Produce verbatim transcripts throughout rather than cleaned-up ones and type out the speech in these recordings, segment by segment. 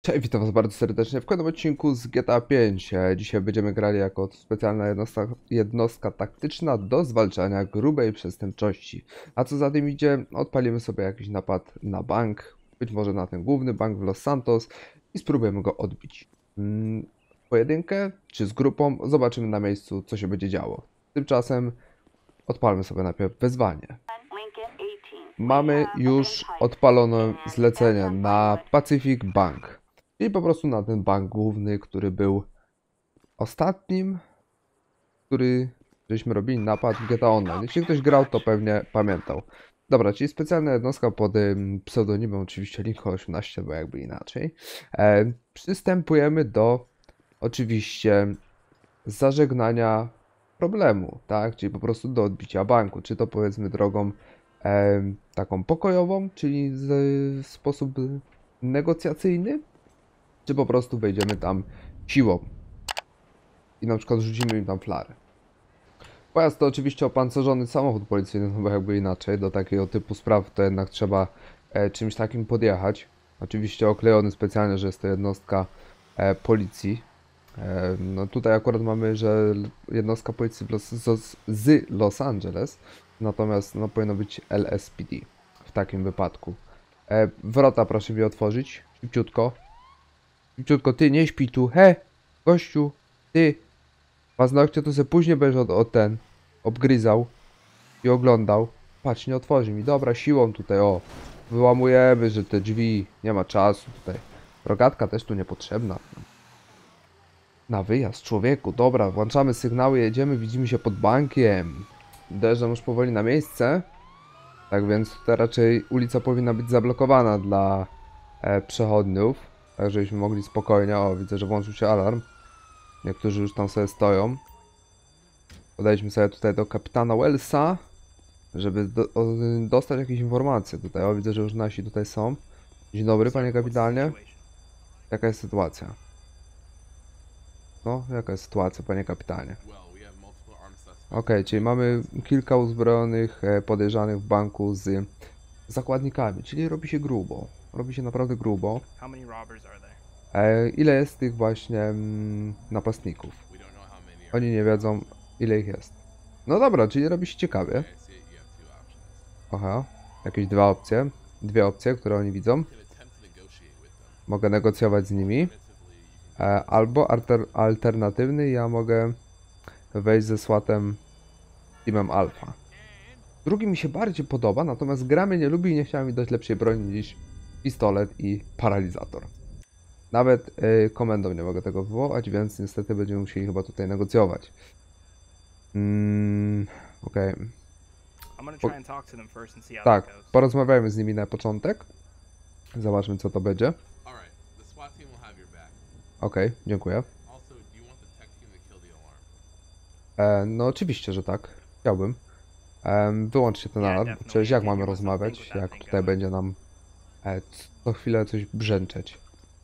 Cześć, witam was bardzo serdecznie w kolejnym odcinku z G T A pięć. E, Dzisiaj będziemy grali jako specjalna jednostka, jednostka taktyczna do zwalczania grubej przestępczości. A co za tym idzie, odpalimy sobie jakiś napad na bank, być może na ten główny bank w Los Santos i spróbujemy go odbić. Mm, pojedynkę czy z grupą, zobaczymy na miejscu, co się będzie działo. Tymczasem odpalmy sobie najpierw wezwanie. Mamy już odpalone zlecenie na Pacific Bank. Czyli po prostu na ten bank główny, który był ostatnim, który żeśmy robili napad w G T A Online. Jeśli ktoś grał, to pewnie pamiętał. Dobra, czyli specjalna jednostka pod ym, pseudonimem oczywiście Lincoln osiemnaście, bo jakby inaczej. E, przystępujemy do oczywiście zażegnania problemu, tak? Czyli po prostu do odbicia banku. Czy to powiedzmy drogą e, taką pokojową, czyli z, w sposób negocjacyjny, czy po prostu wejdziemy tam siłą i na przykład rzucimy im tam flarę. Pojazd to oczywiście opancerzony samochód policyjny, no bo jakby inaczej, do takiego typu spraw to jednak trzeba e, czymś takim podjechać. Oczywiście oklejony specjalnie, że jest to jednostka e, policji. E, no tutaj akurat mamy, że jednostka policji w Los, z, z Los Angeles, natomiast no powinno być L S P D w takim wypadku. E, wrota proszę mi otworzyć, szybciutko. Szybciutko, ty nie śpi tu, he, gościu, ty, paznokcie to se później będziesz od, od ten, obgryzał i oglądał. Patrz, nie otworzy mi, dobra, siłą tutaj, o, wyłamujemy, że te drzwi, nie ma czasu tutaj, rogatka też tu niepotrzebna. Na wyjazd, człowieku, dobra, włączamy sygnały, jedziemy, widzimy się pod bankiem, dojeżdżam już powoli na miejsce, tak więc tutaj raczej ulica powinna być zablokowana dla e, przechodniów. Tak, żebyśmy mogli spokojnie. O, widzę, że włączył się alarm. Niektórzy już tam sobie stoją. Podejdźmy sobie tutaj do kapitana Wellsa, żeby do, o, dostać jakieś informacje tutaj. O, widzę, że już nasi tutaj są. Dzień dobry, panie kapitanie. Jaka jest sytuacja? No, jaka jest sytuacja, panie kapitanie? Okej, okay, czyli mamy kilka uzbrojonych e, podejrzanych w banku z zakładnikami, czyli robi się grubo. Robi się naprawdę grubo. E, ile jest tych właśnie mm, napastników? Oni nie wiedzą, ile ich jest. No dobra, czyli robi się ciekawie. Aha, jakieś dwa opcje. Dwie opcje, które oni widzą. Mogę negocjować z nimi. E, albo alter, alternatywny, ja mogę wejść ze słatem Teamem Alpha. Drugi mi się bardziej podoba, natomiast gra mnie nie lubi i nie chciałem mi dać lepszej broni niż pistolet i paralizator. Nawet y, komendą nie mogę tego wywołać, więc niestety będziemy musieli chyba tutaj negocjować. Mm, Okej. Okay. Po tak, porozmawiajmy z nimi na początek. Zobaczmy, co to będzie. Okej, okay, dziękuję. E, no oczywiście, że tak. Chciałbym. E, wyłączcie ten alarm. Przecież jak mamy rozmawiać, jak tutaj będzie nam e, co chwilę coś brzęczeć.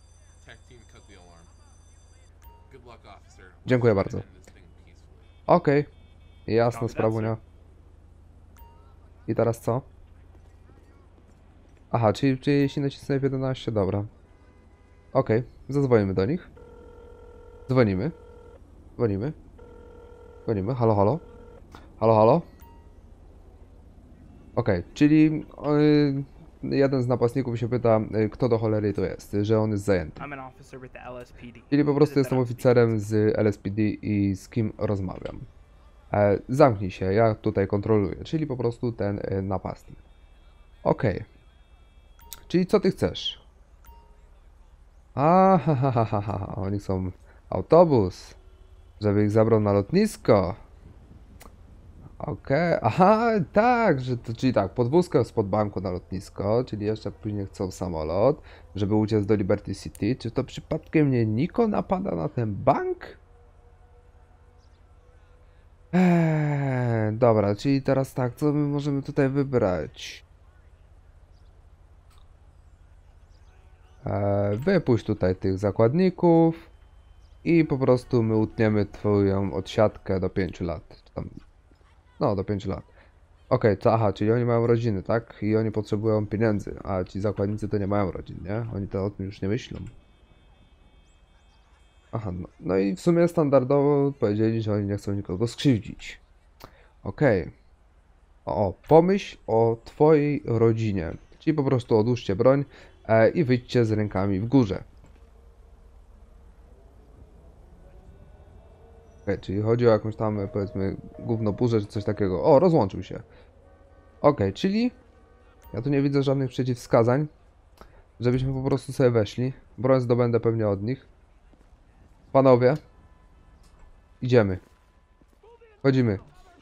Dziękuję bardzo. Okej. Okay. Jasna sprawunia. I teraz co? Aha, czyli, czyli jeśli nacisnę F jedenaście, dobra. Okej, okay. Zadzwonimy do nich. Dzwonimy. Dzwonimy. Dzwonimy. Halo, halo. Halo, halo. Okej, okay. Czyli yy, jeden z napastników się pyta, yy, kto do cholery to jest, że on jest zajęty. Czyli po prostu jestem oficerem z L S P D i z kim rozmawiam. E, zamknij się, ja tutaj kontroluję, czyli po prostu ten y, napastnik. Okej. Okay. Czyli co ty chcesz? A, ha, ha, ha, ha, ha. Oni są autobus, żeby ich zabrał na lotnisko. Okej, okay. Aha, tak, że to, czyli tak, podwózkę spod banku na lotnisko, czyli jeszcze później chcą samolot, żeby uciec do Liberty City. Czy to przypadkiem nie Niko napada na ten bank? Eee, dobra, czyli teraz tak, co my możemy tutaj wybrać? Eee, wypuść tutaj tych zakładników i po prostu my utniemy twoją odsiadkę do pięciu lat. Czy tam... No, do pięciu lat. Okej, okay, to aha, czyli oni mają rodziny, tak? I oni potrzebują pieniędzy, a ci zakładnicy to nie mają rodzin, nie? Oni to o tym już nie myślą. Aha, no, no i w sumie standardowo powiedzieli, że oni nie chcą nikogo skrzywdzić. Okej. Okay. O, pomyśl o twojej rodzinie. Czyli po prostu odłóżcie broń e, i wyjdźcie z rękami w górze. Okay, czyli chodzi o jakąś tam, powiedzmy, gównoburzę czy coś takiego. O, rozłączył się. Ok, czyli ja tu nie widzę żadnych przeciwwskazań, żebyśmy po prostu sobie weszli. Broń zdobędę pewnie od nich. Panowie, idziemy. Chodzimy.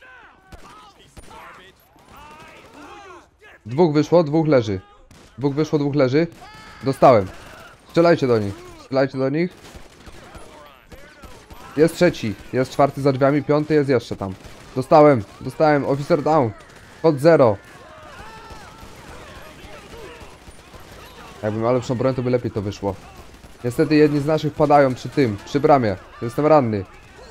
Dwóch wyszło, dwóch leży. Dwóch wyszło, dwóch leży. Dostałem. Strzelajcie do nich. Strzelajcie do nich. Jest trzeci. Jest czwarty za drzwiami. Piąty jest jeszcze tam. Dostałem. Dostałem. Officer down. Kod zero. Jakbym miał lepszą broń, to by lepiej to wyszło. Niestety jedni z naszych padają przy tym. Przy bramie. Jestem ranny.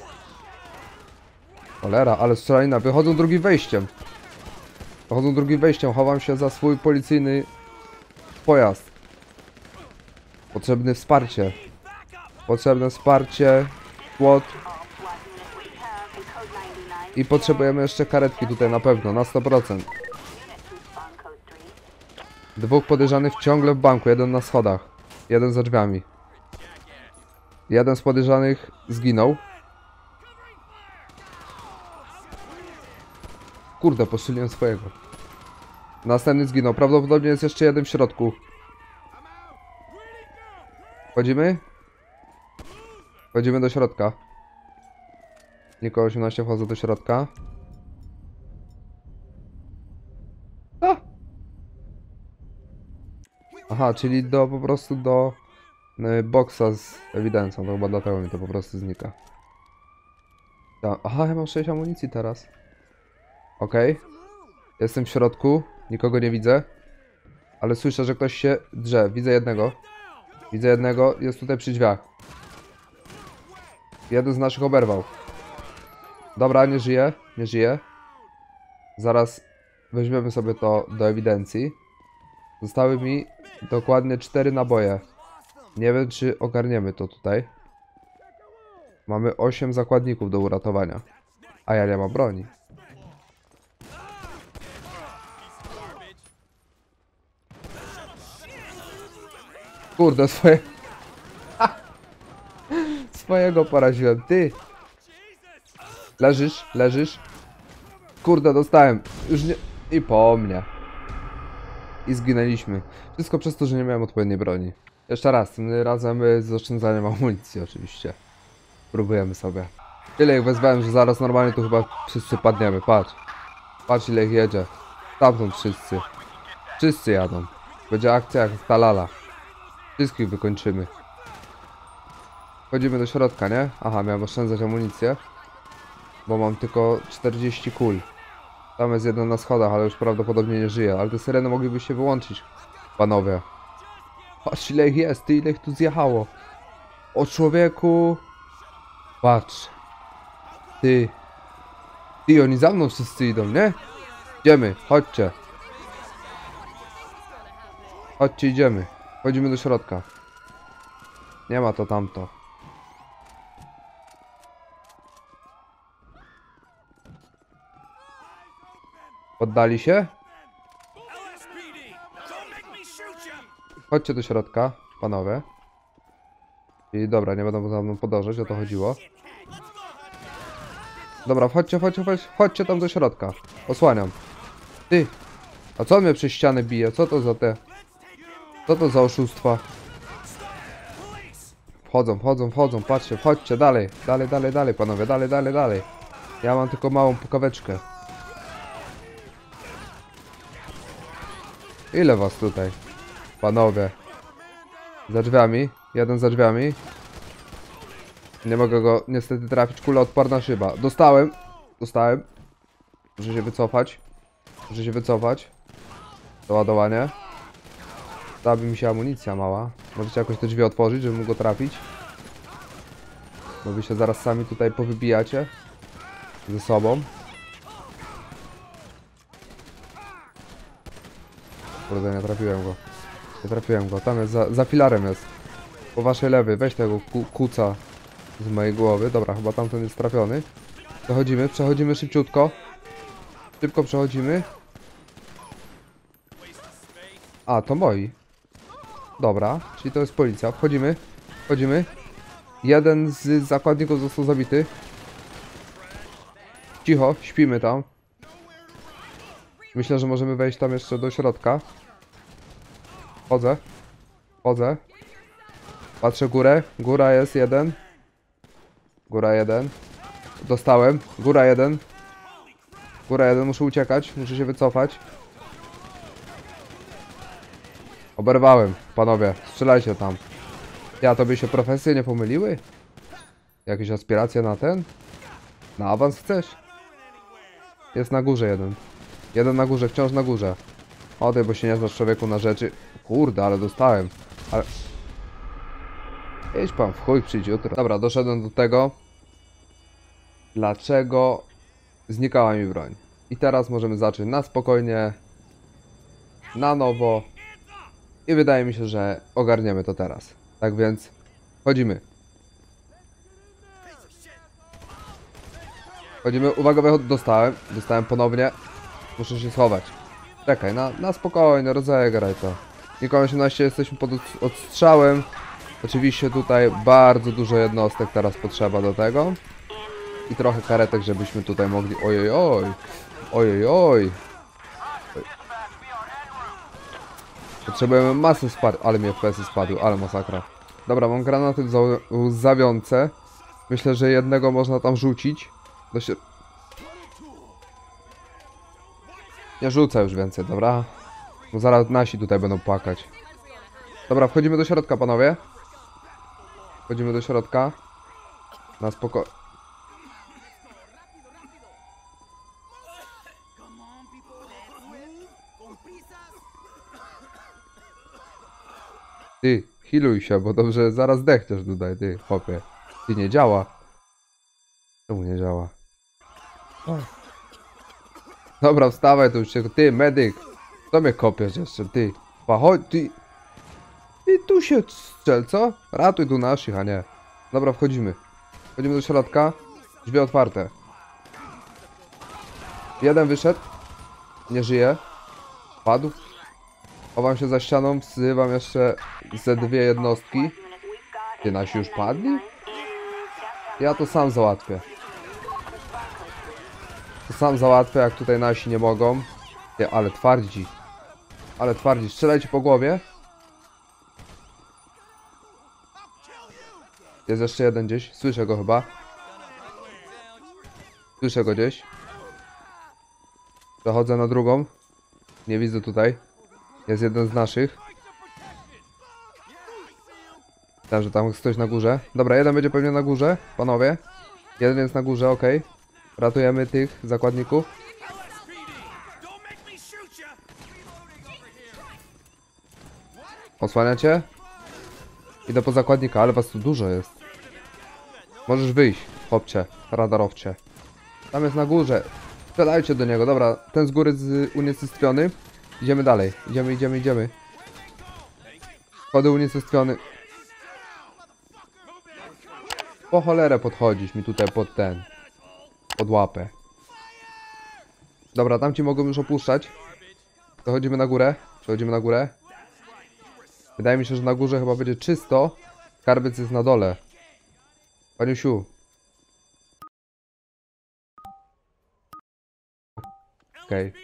Cholera, ale strzelanina. Wychodzą drugim wejściem. Wychodzą drugim wejściem. Chowam się za swój policyjny pojazd. Potrzebne wsparcie. Potrzebne wsparcie. Płot. I potrzebujemy jeszcze karetki tutaj na pewno, na sto procent. Dwóch podejrzanych ciągle w banku, jeden na schodach. Jeden za drzwiami. Jeden z podejrzanych zginął. Kurde, postrzeliłem swojego. Następny zginął, prawdopodobnie jest jeszcze jeden w środku. Wchodzimy? Wchodzimy do środka. Niko osiemnaście wchodzę do środka. A! Aha, czyli do po prostu do y, boksa z ewidencją, to chyba dlatego mi to po prostu znika. Ta, aha, ja mam sześć amunicji teraz. Okej. Okay. Jestem w środku, nikogo nie widzę. Ale słyszę, że ktoś się drze. Widzę jednego. Widzę jednego, jest tutaj przy drzwiach. Jeden z naszych oberwał. Dobra, nie żyje, nie żyje. Zaraz weźmiemy sobie to do ewidencji. Zostały mi dokładnie cztery naboje. Nie wiem, czy ogarniemy to tutaj. Mamy osiem zakładników do uratowania. A ja nie mam broni. Kurde, swoje... swojego poraziłem. Ty! Leżysz, leżysz. Kurde, dostałem. Już nie... I po mnie. I zginęliśmy. Wszystko przez to, że nie miałem odpowiedniej broni. Jeszcze raz, tym razem z oszczędzaniem amunicji oczywiście. Próbujemy sobie. Tyle ich wezwałem, że zaraz normalnie tu chyba wszyscy padniemy. Patrz. Patrz, ile ich jedzie. Stamtąd wszyscy. Wszyscy jadą. Będzie akcja jak w Talala. Wszystkich wykończymy. Wchodzimy do środka, nie? Aha, miałem oszczędzać amunicję. Bo mam tylko czterdzieści kul. Tam jest jeden na schodach, ale już prawdopodobnie nie żyje. Ale te syreny mogliby się wyłączyć. Panowie. Patrz, ile ich jest, ty, ile ich tu zjechało. O człowieku. Patrz. Ty. Ty, oni za mną wszyscy idą, nie? Idziemy, chodźcie. Chodźcie, idziemy. Wchodzimy do środka. Nie ma to tamto. Poddali się? Chodźcie do środka, panowie. I dobra, nie będą za mną podążać, o to chodziło. Dobra, wchodźcie, chodźcie, chodźcie, chodźcie tam do środka. Osłaniam. Ty! A co on mnie przez ścianę bije? Co to za te... Co to za oszustwa? Wchodzą, wchodzą, wchodzą, patrzcie, wchodźcie, dalej. Dalej, dalej, dalej, panowie, dalej, dalej, dalej. Ja mam tylko małą pukaweczkę. Ile was tutaj? Panowie. Za drzwiami. Jeden za drzwiami. Nie mogę go niestety trafić. Kula odporna szyba. Dostałem. Dostałem. Muszę się wycofać. Muszę się wycofać. Doładowanie. Dałaby mi się amunicja mała. Możecie jakoś te drzwi otworzyć, żeby mógł go trafić. Bo wy się zaraz sami tutaj powybijacie. Ze sobą. Kurde, nie trafiłem go. Nie trafiłem go. Tam jest, za, za filarem jest. Po waszej lewej. Weź tego ku, kuca. z mojej głowy. Dobra, chyba tamten jest trafiony. Przechodzimy, przechodzimy szybciutko. Szybko przechodzimy. A, to moi. Dobra, czyli to jest policja. Wchodzimy, wchodzimy. Jeden z zakładników został zabity. Cicho, śpimy tam. Myślę, że możemy wejść tam jeszcze do środka. Chodzę. Chodzę. Patrzę górę. Góra jest jeden. Góra jeden. Dostałem. Góra jeden. Góra jeden. Muszę uciekać. Muszę się wycofać. Oberwałem. Panowie, strzelajcie tam. Ja, tobie się profesje nie pomyliły? Jakieś aspiracje na ten? Na awans chcesz? Jest na górze jeden. Jeden na górze, wciąż na górze. O ty, bo się nie znasz człowieku na rzeczy. Kurde, ale dostałem. Ale... Jedź pan w chuj, przyjdź jutro. Dobra, doszedłem do tego. Dlaczego znikała mi broń. I teraz możemy zacząć na spokojnie. Na nowo. I wydaje mi się, że ogarniemy to teraz. Tak więc chodzimy. Chodzimy, uwaga, wychod... dostałem. Dostałem ponownie. Muszę się schować. Czekaj, na, na spokojnie, rozegraj to. Nikogo osiemnaście, jesteśmy pod odstrzałem. Oczywiście tutaj bardzo dużo jednostek teraz potrzeba do tego. I trochę karetek, żebyśmy tutaj mogli... Ojej, oj. Ojej, oj. Potrzebujemy masy spadł, ale mi F P S-y spadły, ale masakra. Dobra, mam granaty w łzawiące. Myślę, że jednego można tam rzucić. Do się... Nie rzucę już więcej, dobra? Bo zaraz nasi tutaj będą płakać. Dobra, wchodzimy do środka, panowie. Wchodzimy do środka. Na spoko... Ty, healuj się, bo dobrze zaraz zdechniesz tutaj, ty, chłopie. Ty, nie działa. Czemu nie działa? O. Dobra, wstawaj, to już się... Ty, medyk! Co mnie kopiesz jeszcze, ty? Chodź, ty... Ty tu się strzel, co? Ratuj tu naszych, a nie. Dobra, wchodzimy. Wchodzimy do środka. Drzwi otwarte. Jeden wyszedł. Nie żyje. Padł. Chowam się za ścianą, wzywam jeszcze ze dwie jednostki. Ty, nasi już padli? Ja to sam załatwię. To sam załatwię, jak tutaj nasi nie mogą. Ty, ale twardzi. Ale twardzi. Strzelajcie po głowie. Jest jeszcze jeden gdzieś. Słyszę go chyba. Słyszę go gdzieś. Przechodzę na drugą. Nie widzę tutaj. Jest jeden z naszych. Myślałem, że tam jest ktoś na górze. Dobra, jeden będzie pewnie na górze, panowie. Jeden jest na górze, ok. Ratujemy tych zakładników. Osłaniacie? Idę po zakładnika, ale was tu dużo jest. Możesz wyjść, chłopcze, radarowcze. Tam jest na górze. Strzelajcie do niego, dobra. Ten z góry z unicestwiony. Idziemy dalej. Idziemy, idziemy, idziemy. Schody unicestwiony. Po cholerę podchodzisz mi tutaj pod ten. Pod łapę. Dobra, tamci mogą już opuszczać. Dochodzimy na górę. Przechodzimy na górę. Wydaje mi się, że na górze chyba będzie czysto. Skarbiec jest na dole. Paniusiu. Okej. Okay.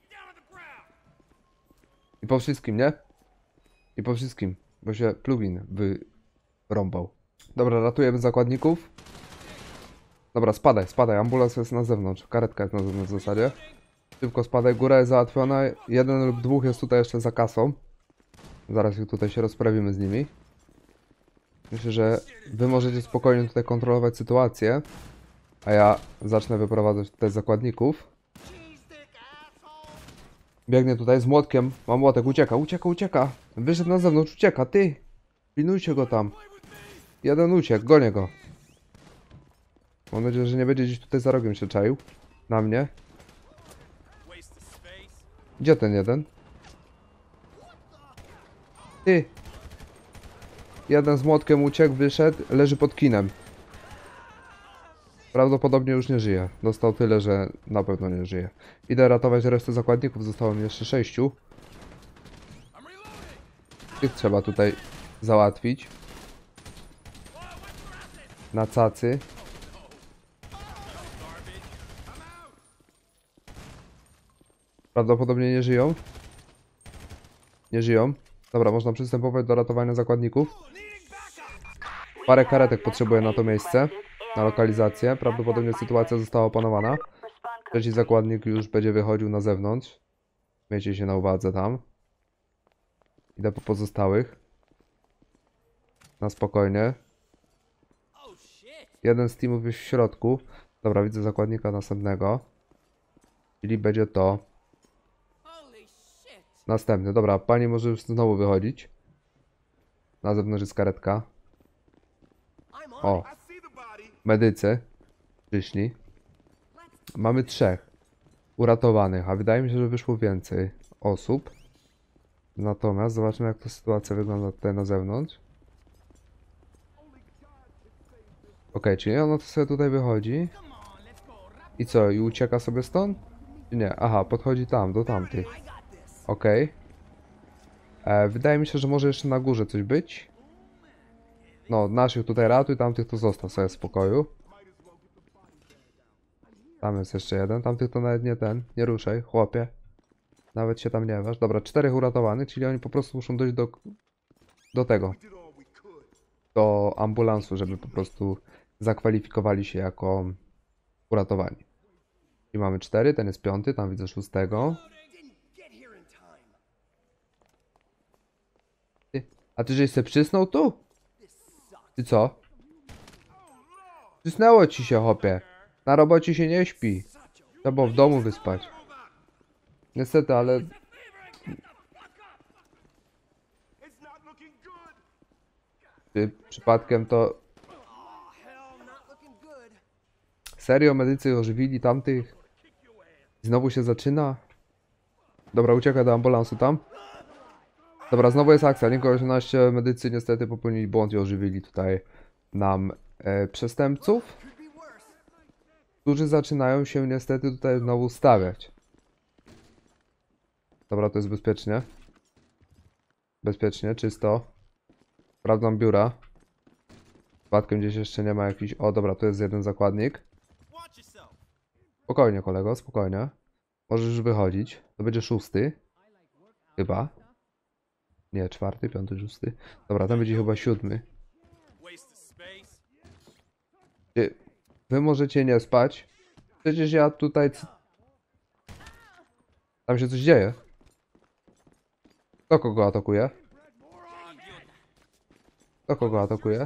I po wszystkim, nie? I po wszystkim. Bo się plugin wyrąbał. Dobra, ratujemy zakładników. Dobra, spadaj, spadaj. Ambulans jest na zewnątrz. Karetka jest na zewnątrz w zasadzie. Szybko spadaj. Góra jest załatwiona. Jeden lub dwóch jest tutaj jeszcze za kasą. Zaraz ich tutaj się rozprawimy z nimi. Myślę, że wy możecie spokojnie tutaj kontrolować sytuację. A ja zacznę wyprowadzać tutaj zakładników. Biegnie tutaj z młotkiem. Mam młotek, ucieka, ucieka, ucieka. Wyszedł na zewnątrz, ucieka, ty. Pilnujcie go tam. Jeden uciekł, gonię go. Mam nadzieję, że nie będzie gdzieś tutaj za rogiem się czaił. Na mnie. Gdzie ten jeden? Ty. Jeden z młotkiem uciekł, wyszedł, leży pod kinem. Prawdopodobnie już nie żyje. Dostał tyle, że na pewno nie żyje. Idę ratować resztę zakładników, zostało mi jeszcze sześciu. Tych trzeba tutaj załatwić. Na cacy. Prawdopodobnie nie żyją. Nie żyją. Dobra, można przystępować do ratowania zakładników. Parę karetek potrzebuję na to miejsce. Na lokalizację. Prawdopodobnie sytuacja została opanowana. Trzeci zakładnik już będzie wychodził na zewnątrz. Miejcie się na uwadze tam. Idę po pozostałych. Na spokojnie. Jeden z teamów jest w środku. Dobra, widzę zakładnika następnego. Czyli będzie to następny. Dobra, pani może już znowu wychodzić. Na zewnątrz jest karetka. O. Medycy przyszli. Mamy trzech uratowanych, a wydaje mi się, że wyszło więcej osób. Natomiast zobaczmy, jak ta sytuacja wygląda tutaj na zewnątrz. Ok, czyli ona to sobie tutaj wychodzi. I co? I ucieka sobie stąd? Nie, aha, podchodzi tam, do tamtych. Ok. E, wydaje mi się, że może jeszcze na górze coś być. No, naszych tutaj ratuj, tamtych to zostaw sobie w spokoju. Tam jest jeszcze jeden, tamtych to nawet nie ten. Nie ruszaj, chłopie. Nawet się tam nie waż. Dobra, czterech uratowanych, czyli oni po prostu muszą dojść do... Do tego. Do ambulansu, żeby po prostu zakwalifikowali się jako uratowani. I mamy cztery, ten jest piąty, tam widzę szóstego. Ty, a ty żeś se przysnął tu? Ty co? Przysnęło ci się, hopie. Na robocie się nie śpi. Trzeba w domu wyspać. Niestety, ale... Czy przypadkiem to... Serio, medycy ożywili tamtych? Znowu się zaczyna? Dobra, uciekaj do ambulansu tam. Dobra, znowu jest akcja. Linko osiemnaście, medycy niestety popełnili błąd i ożywili tutaj nam e, przestępców, którzy zaczynają się niestety tutaj znowu stawiać. Dobra, to jest bezpiecznie. Bezpiecznie, czysto. Sprawdzam biura. Przypadkiem gdzieś jeszcze nie ma jakiś... O, dobra, to jest jeden zakładnik. Spokojnie, kolego, spokojnie. Możesz już wychodzić. To będzie szósty. Chyba. Nie, czwarty, piąty, szósty. Dobra, tam będzie chyba siódmy. Wy możecie nie spać. Przecież ja tutaj... Tam się coś dzieje. Kto kogo atakuje? Kto kogo atakuje?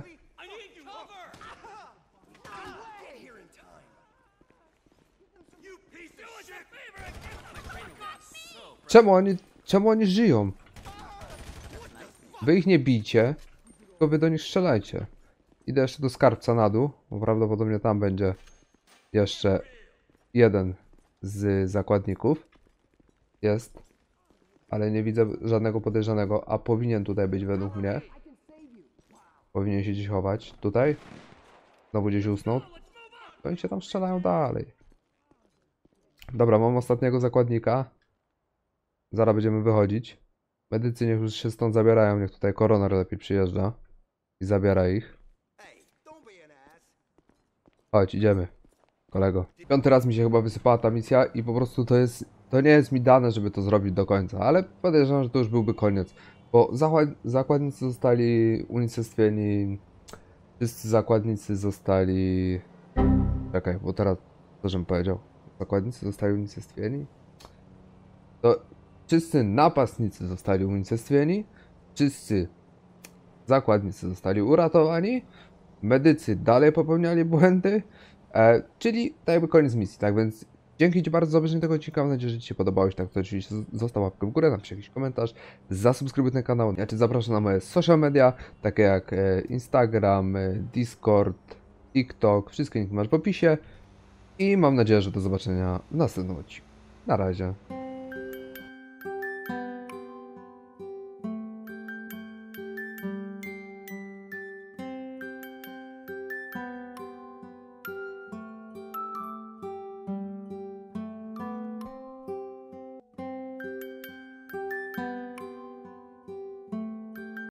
Czemu oni... Czemu oni żyją? Wy ich nie bijcie, tylko wy do nich strzelajcie. Idę jeszcze do skarbca na dół, bo prawdopodobnie tam będzie jeszcze jeden z zakładników. Jest. Ale nie widzę żadnego podejrzanego, a powinien tutaj być według mnie. Powinien się gdzieś chować. Tutaj. Znowu gdzieś usnął. To oni się tam strzelają dalej. Dobra, mam ostatniego zakładnika. Zaraz będziemy wychodzić. Medycy niech już się stąd zabierają, niech tutaj koroner lepiej przyjeżdża i zabiera ich. Chodź, idziemy, kolego. Piąty raz mi się chyba wysypała ta misja i po prostu to jest, to nie jest mi dane, żeby to zrobić do końca, ale podejrzewam, że to już byłby koniec, bo zakładnicy zostali unicestwieni, wszyscy zakładnicy zostali... Czekaj, bo teraz to, żebym powiedział, zakładnicy zostali unicestwieni? To... Wszyscy napastnicy zostali unicestwieni, wszyscy zakładnicy zostali uratowani, medycy dalej popełniali błędy, e, czyli tak jakby koniec misji, tak więc dzięki Ci bardzo za obejrzenie tego odcinka, mam nadzieję, że Ci się podobało, tak to oczywiście zostaw łapkę w górę, napisz jakiś komentarz, zasubskrybuj ten kanał, ja Cię zapraszam na moje social media, takie jak e, Instagram, e, Discord, TikTok, wszystkie linki masz w opisie i mam nadzieję, że do zobaczenia w następnym odcinku. Na razie.